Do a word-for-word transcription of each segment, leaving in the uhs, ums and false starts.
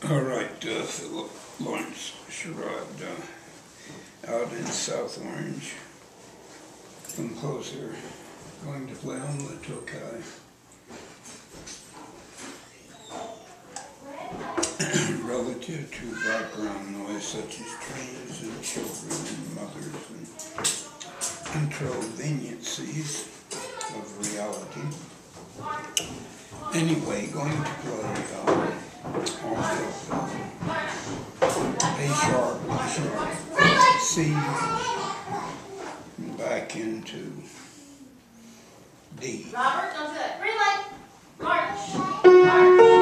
All right, uh, Philip Lawrence Sherrod, uh, out in South Orange, composer, going to play on the Tokai. Relative to background noise such as trains and children and mothers and introveniencies of reality. Anyway, going to play uh, off of uh, A sharp, B sharp, C, and back into D. Robert, don't do that. Green light. March. March.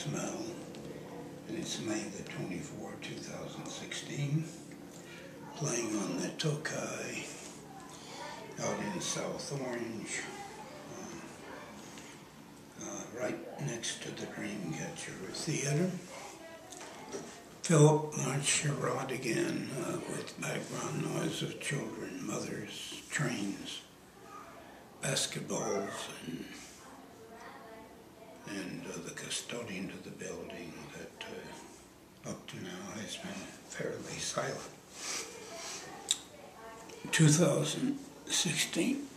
smell. And it's May the twenty-fourth, two thousand sixteen. Playing on the Tokai out in South Orange, um, uh, right next to the Dreamcatcher Theater. Philip Marchirot again, uh, with background noise of children, mothers, trains, basketballs, and and uh, the custodian of the building that uh, up to now has been fairly silent. two thousand sixteen